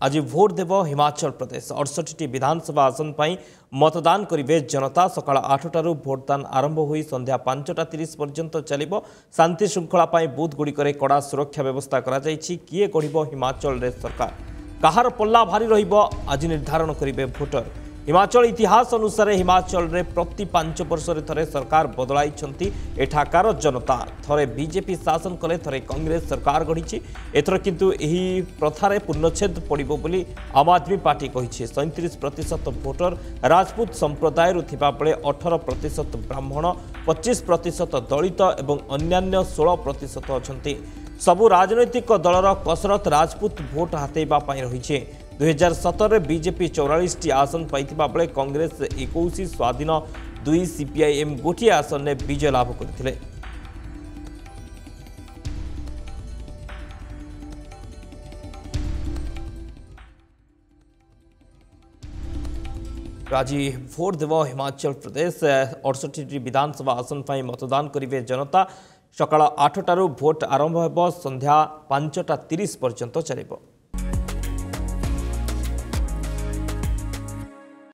आज भोट देव हिमाचल प्रदेश 68 विधानसभा आसन पर मतदान करेंगे जनता। सकाळ 8टारू भोटदान आरंभ हो संध्या 5:30 पर्यंत चलिबो। शांति श्रृंखला बूथ गुड़िक कड़ा सुरक्षा व्यवस्था करा जायछि। किए गढ़िब हिमाचल रे सरकार, कहार पल्ला भारी रहिबो आज निर्धारण करेंगे भोटर। हिमाचल इतिहास अनुसार हिमाचल रे प्रति 5 वर्ष थरे सरकार बदलाई एठाकार जनता। थरे बीजेपी शासन कले, थरे कांग्रेस सरकार गढ़ी। एथर किंतु एही प्रथारे पूर्णच्छेद पड़िबो बोली आम आदमी पार्टी कहिछि। 37% भोटर राजपूत संप्रदाय थिबा बेले 18% ब्राह्मण, 25% दलित एवं अन्यान्य 16% अछंती। सबु राजनैतिक दलर कसरत राजपूत भोट हातेबा पई रहिछि। 2017 बीजेपी 44 आसन पाइथिबा बेले कांग्रेस 21, स्वाधीन 2, सीपीआईएम गोटे आसन में विजय लाभ करथिले। आज भोट देव हिमाचल प्रदेश 68 विधानसभा आसन पर मतदान करेंगे जनता। सकाळ 8टारू भोट आरंभ हो संध्या 5:30 पर्यंत चलिबो।